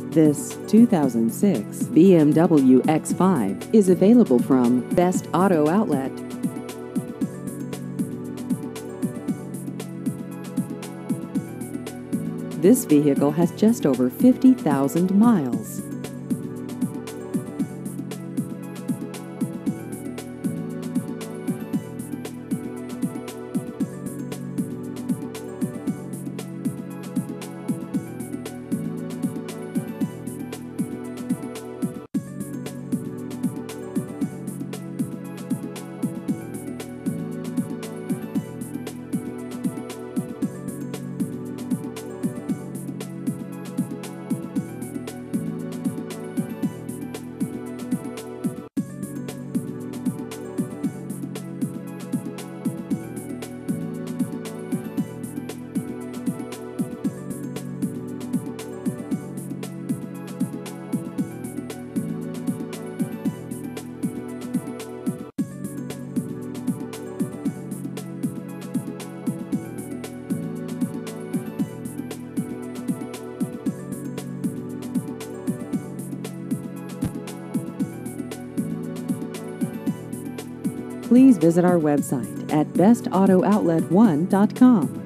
This 2006 BMW X5 is available from Best Auto Outlet. This vehicle has just over 50,000 miles. Please visit our website at bestauto-outlet1.com.